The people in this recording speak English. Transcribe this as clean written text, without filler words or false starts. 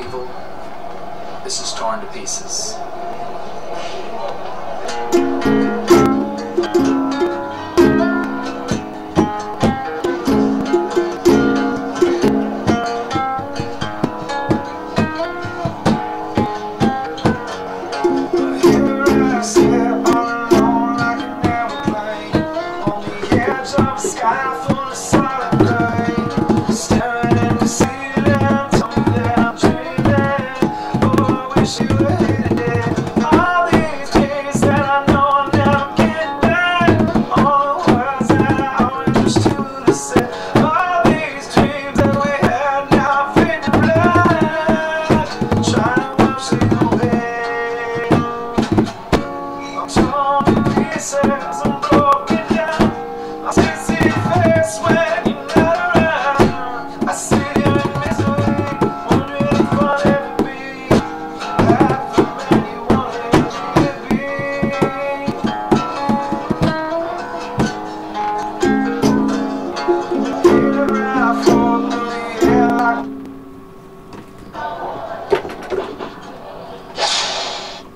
evil, this is torn to pieces. Sky full of solid gray, staring at the ceiling, told me that I'm dreaming. Oh, I wish you were here.